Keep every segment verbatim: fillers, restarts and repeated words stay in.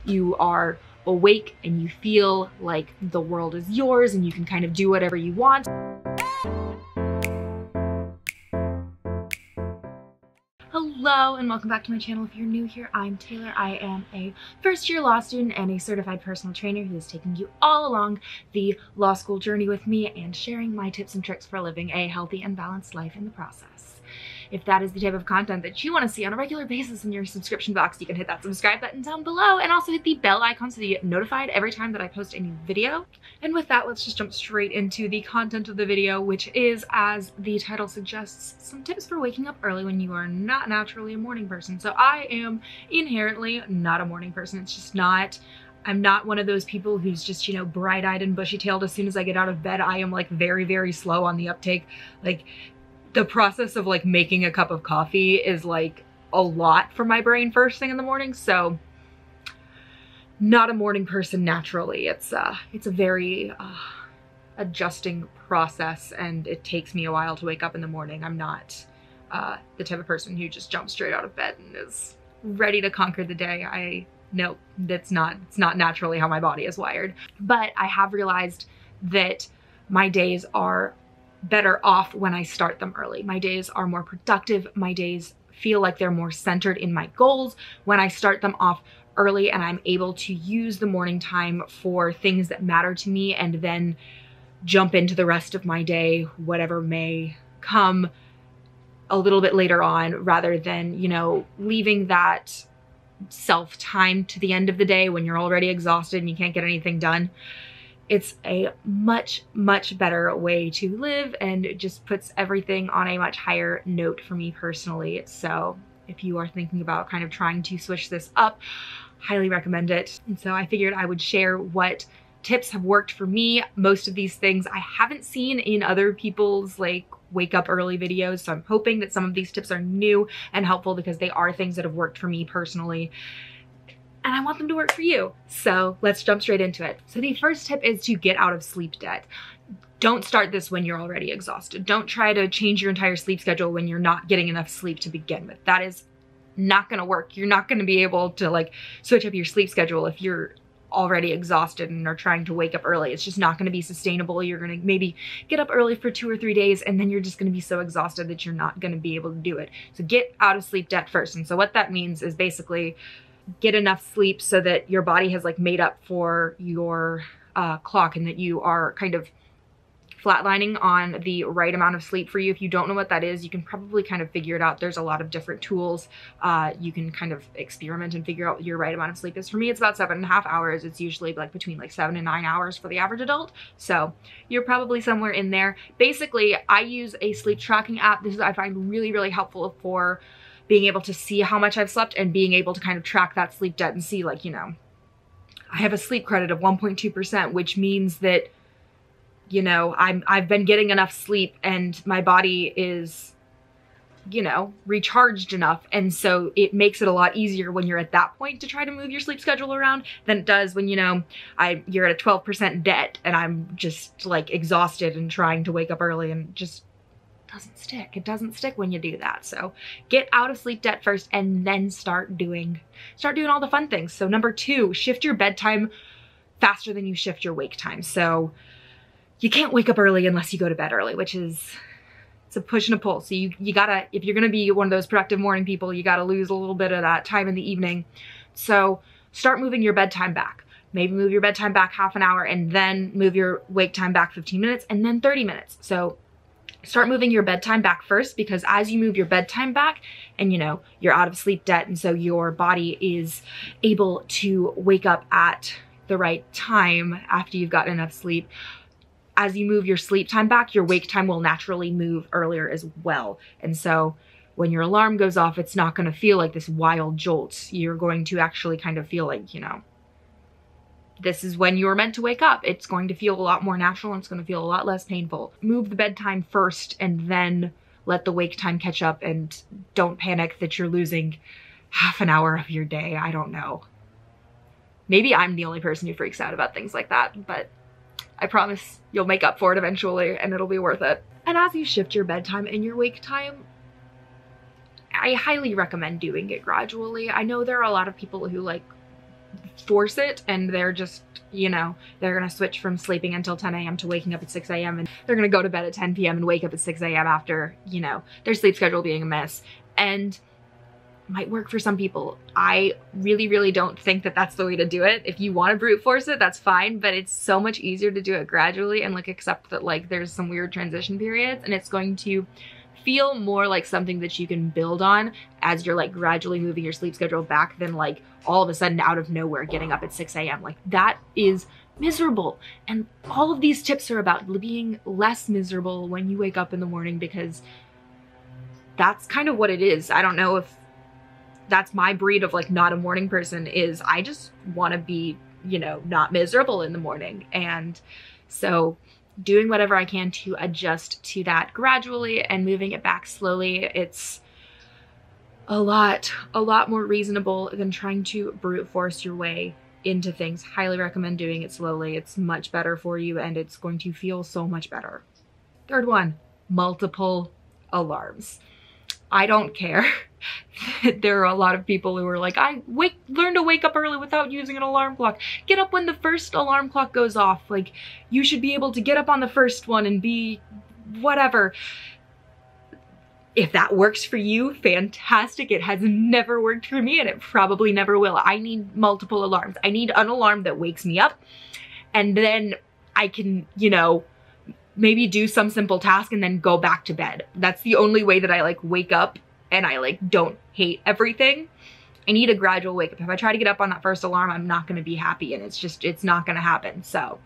you are awake and you feel like the world is yours and you can kind of do whatever you want. Hello and welcome back to my channel. If you're new here, I'm Taylor. I am a first year law student and a certified personal trainer who is taking you all along the law school journey with me and sharing my tips and tricks for living a healthy and balanced life in the process. If that is the type of content that you want to see on a regular basis in your subscription box, you can hit that subscribe button down below and also hit the bell icon so that you get notified every time that I post a new video. And with that, let's just jump straight into the content of the video, which is, as the title suggests, some tips for waking up early when you are not naturally a morning person. So I am inherently not a morning person. It's just not. I'm not one of those people who's just, you know, bright-eyed and bushy-tailed as soon as I get out of bed. I am like very, very slow on the uptake. Like, the process of like making a cup of coffee is like a lot for my brain first thing in the morning. So not a morning person naturally. It's uh it's a very uh, adjusting process, and it takes me a while to wake up in the morning. I'm not uh, the type of person who just jumps straight out of bed and is ready to conquer the day. I no, that's not, it's not naturally how my body is wired. But I have realized that my days are better off when I start them early. My days are more productive. My days feel like they're more centered in my goals when I start them off early, and I'm able to use the morning time for things that matter to me and then jump into the rest of my day, whatever may come a little bit later on, rather than, you know, leaving that self time to the end of the day when you're already exhausted and you can't get anything done. It's a much, much better way to live, and it just puts everything on a much higher note for me personally. So if you are thinking about kind of trying to switch this up, highly recommend it. And so I figured I would share what tips have worked for me. Most of these things I haven't seen in other people's like wake up early videos. So I'm hoping that some of these tips are new and helpful because they are things that have worked for me personally, and I want them to work for you. So let's jump straight into it. So the first tip is to get out of sleep debt. Don't start this when you're already exhausted. Don't try to change your entire sleep schedule when you're not getting enough sleep to begin with. That is not gonna work. You're not gonna be able to like switch up your sleep schedule if you're already exhausted and are trying to wake up early. It's just not gonna be sustainable. You're gonna maybe get up early for two or three days and then you're just gonna be so exhausted that you're not gonna be able to do it. So get out of sleep debt first. And so what that means is basically get enough sleep so that your body has like made up for your uh, clock, and that you are kind of flatlining on the right amount of sleep for you. If you don't know what that is, you can probably kind of figure it out. There's a lot of different tools. Uh, you can kind of experiment and figure out what your right amount of sleep is. For me, it's about seven and a half hours. It's usually like between like seven and nine hours for the average adult. So you're probably somewhere in there. Basically, I use a sleep tracking app. This is, I find really, really helpful for being able to see how much I've slept and being able to kind of track that sleep debt and see, like, you know, I have a sleep credit of one point two percent, which means that, you know, I'm, I've been getting enough sleep and my body is, you know, recharged enough. And so it makes it a lot easier when you're at that point to try to move your sleep schedule around than it does when, you know, I, you're at a twelve percent debt and I'm just like exhausted and trying to wake up early, and just doesn't stick. It doesn't stick when you do that. So get out of sleep debt first and then start doing, start doing all the fun things. So number two, shift your bedtime faster than you shift your wake time. So you can't wake up early unless you go to bed early, which is, it's a push and a pull. So you, you gotta, if you're gonna be one of those productive morning people, you gotta lose a little bit of that time in the evening. So start moving your bedtime back. Maybe move your bedtime back half an hour and then move your wake time back fifteen minutes and then thirty minutes. So start moving your bedtime back first, because as you move your bedtime back and, you know, you're out of sleep debt, and so your body is able to wake up at the right time after you've gotten enough sleep. As you move your sleep time back, your wake time will naturally move earlier as well. And so when your alarm goes off, it's not going to feel like this wild jolt. You're going to actually kind of feel like, you know, this is when you were meant to wake up. It's going to feel a lot more natural and it's going to feel a lot less painful. Move the bedtime first and then let the wake time catch up, and don't panic that you're losing half an hour of your day. I don't know. Maybe I'm the only person who freaks out about things like that, but I promise you'll make up for it eventually and it'll be worth it. And as you shift your bedtime and your wake time, I highly recommend doing it gradually. I know there are a lot of people who like force it and they're just, you know, they're gonna switch from sleeping until ten A M to waking up at six A M and they're gonna go to bed at ten P M and wake up at six A M after, you know, their sleep schedule being a mess. And might work for some people. I really, really don't think that that's the way to do it. If you want to brute force it, that's fine, but it's so much easier to do it gradually and like accept that like there's some weird transition periods, and it's going to feel more like something that you can build on as you're like gradually moving your sleep schedule back than like all of a sudden out of nowhere getting up at six A M Like that is miserable. And all of these tips are about being less miserable when you wake up in the morning, because that's kind of what it is. I don't know if that's my breed of like not a morning person, is I just want to be, you know, not miserable in the morning. And so doing whatever I can to adjust to that gradually and moving it back slowly, it's a lot, a lot more reasonable than trying to brute force your way into things. Highly recommend doing it slowly. It's much better for you and it's going to feel so much better. Third one, multiple alarms. I don't care. There are a lot of people who are like, I wake, learn to wake up early without using an alarm clock. Get up when the first alarm clock goes off. Like, you should be able to get up on the first one and be whatever. If that works for you, fantastic. It has never worked for me and it probably never will. I need multiple alarms. I need an alarm that wakes me up and then I can, you know, maybe do some simple task and then go back to bed. That's the only way that I like wake up and I like don't hate everything. I need a gradual wake up. If I try to get up on that first alarm, I'm not gonna be happy and it's just, it's not gonna happen. So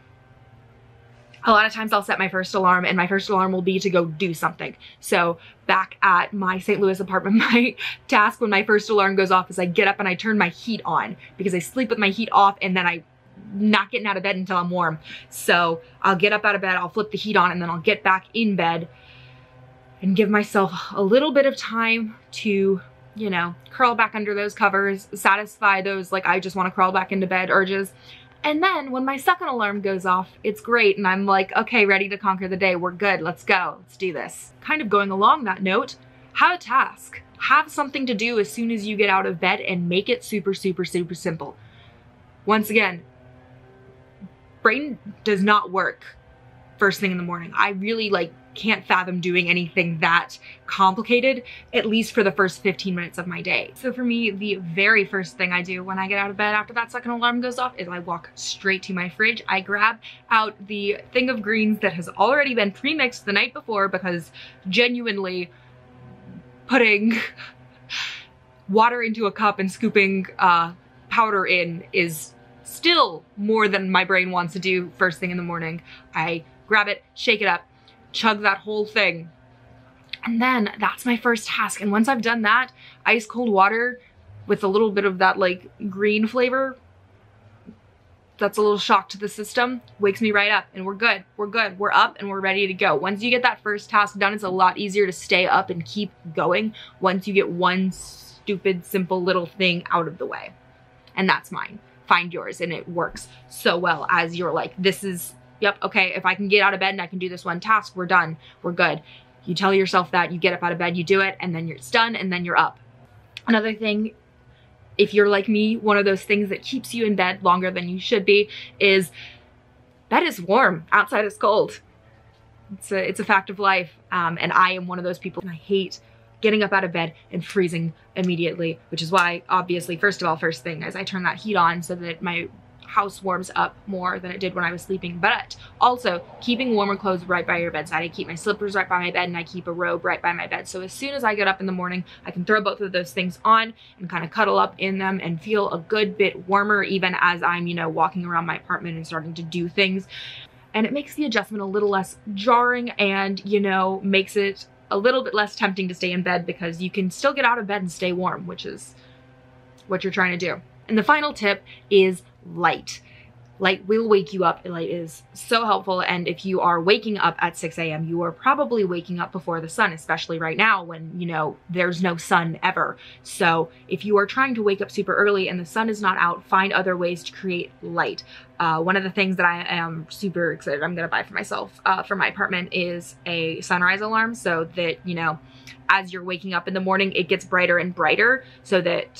a lot of times I'll set my first alarm and my first alarm will be to go do something. So back at my Saint Louis apartment, my task when my first alarm goes off is I get up and I turn my heat on because I sleep with my heat off and then I not getting out of bed until I'm warm. So I'll get up out of bed, I'll flip the heat on, and then I'll get back in bed and give myself a little bit of time to, you know, curl back under those covers, satisfy those like I just want to crawl back into bed urges. And then when my second alarm goes off, it's great and I'm like, okay, ready to conquer the day. We're good. Let's go. Let's do this. Kind of going along that note, have a task. Have something to do as soon as you get out of bed and make it super, super, super simple. Once again, brain does not work first thing in the morning. I really like can't fathom doing anything that complicated, at least for the first fifteen minutes of my day. So for me, the very first thing I do when I get out of bed after that second alarm goes off is I walk straight to my fridge. I grab out the thing of greens that has already been pre-mixed the night before, because genuinely putting water into a cup and scooping uh, powder in is still more than my brain wants to do first thing in the morning. I grab it, shake it up, chug that whole thing. And then that's my first task. And once I've done that, ice cold water with a little bit of that like green flavor, that's a little shock to the system, wakes me right up and we're good. We're good. We're up and we're ready to go. Once you get that first task done, it's a lot easier to stay up and keep going once you get one stupid, simple little thing out of the way. And that's mine. Find yours, and it works so well as you're like, this is, yep, okay, if I can get out of bed and I can do this one task, we're done, we're good. You tell yourself that, you get up out of bed, you do it, and then you're, it's done, and then you're up. Another thing, if you're like me, one of those things that keeps you in bed longer than you should be is bed is warm, outside is cold. It's a, it's a fact of life, um, and I am one of those people, and I hate getting up out of bed and freezing immediately, which is why, obviously, first of all, first thing is I turn that heat on so that my house warms up more than it did when I was sleeping. But also keeping warmer clothes right by your bedside. I keep my slippers right by my bed and I keep a robe right by my bed. So as soon as I get up in the morning, I can throw both of those things on and kind of cuddle up in them and feel a good bit warmer even as I'm, you know, walking around my apartment and starting to do things. And it makes the adjustment a little less jarring and, you know, makes it a little bit less tempting to stay in bed because you can still get out of bed and stay warm, which is what you're trying to do. And the final tip is light. Light will wake you up. Light is so helpful. And if you are waking up at six A M, you are probably waking up before the sun, especially right now when, you know, there's no sun ever. So if you are trying to wake up super early and the sun is not out, find other ways to create light. Uh, one of the things that I am super excited I'm going to buy for myself uh, for my apartment is a sunrise alarm, so that, you know, as you're waking up in the morning, it gets brighter and brighter so that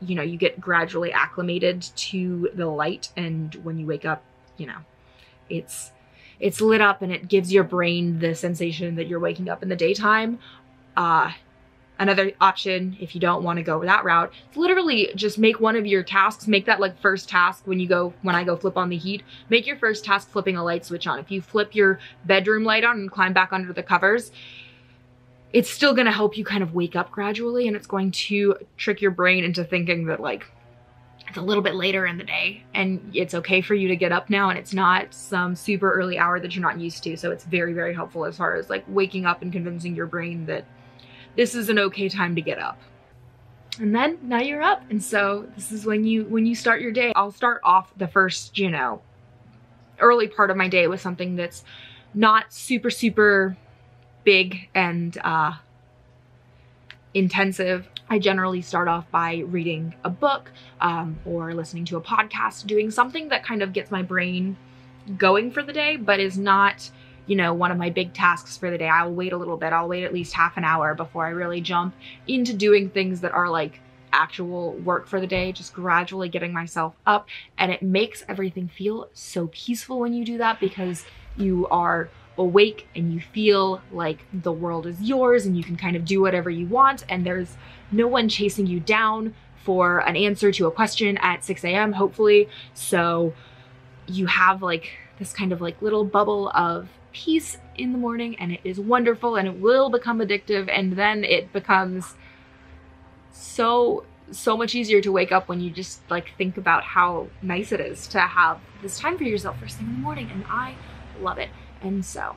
you know, you get gradually acclimated to the light, and when you wake up, you know, it's it's lit up and it gives your brain the sensation that you're waking up in the daytime. Uh, another option, if you don't want to go that route, is literally just make one of your tasks, make that like first task when you go, when I go flip on the heat, make your first task flipping a light switch on. If you flip your bedroom light on and climb back under the covers, it's still going to help you kind of wake up gradually, and it's going to trick your brain into thinking that like it's a little bit later in the day and it's okay for you to get up now, and it's not some super early hour that you're not used to. So it's very, very helpful as far as like waking up and convincing your brain that this is an okay time to get up. And then now you're up. And so this is when you, when you start your day. I'll start off the first, you know, early part of my day with something that's not super, super big and uh, intensive. I generally start off by reading a book um, or listening to a podcast, doing something that kind of gets my brain going for the day, but is not, you know, one of my big tasks for the day. I'll wait a little bit. I'll wait at least half an hour before I really jump into doing things that are like actual work for the day, just gradually getting myself up. And it makes everything feel so peaceful when you do that, because you are awake and you feel like the world is yours and you can kind of do whatever you want, and there's no one chasing you down for an answer to a question at six A M hopefully. So you have like this kind of like little bubble of peace in the morning, and it is wonderful, and it will become addictive, and then it becomes so so much easier to wake up when you just like think about how nice it is to have this time for yourself first thing in the morning, and I love it. And so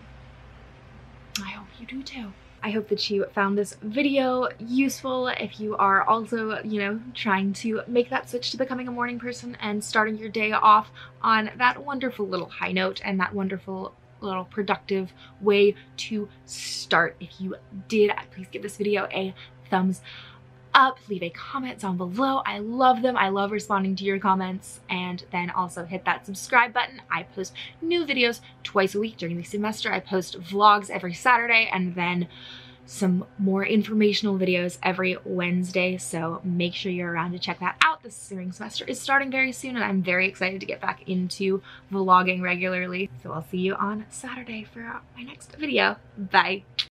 I hope you do too. I hope that you found this video useful. If you are also, you know, trying to make that switch to becoming a morning person and starting your day off on that wonderful little high note and that wonderful little productive way to start. If you did, please give this video a thumbs up, leave a comment down below. I love them. I love responding to your comments. And then also hit that subscribe button. I post new videos twice a week during the semester. I post vlogs every Saturday and then some more informational videos every Wednesday. So make sure you're around to check that out. The spring semester is starting very soon and I'm very excited to get back into vlogging regularly. So I'll see you on Saturday for my next video. Bye.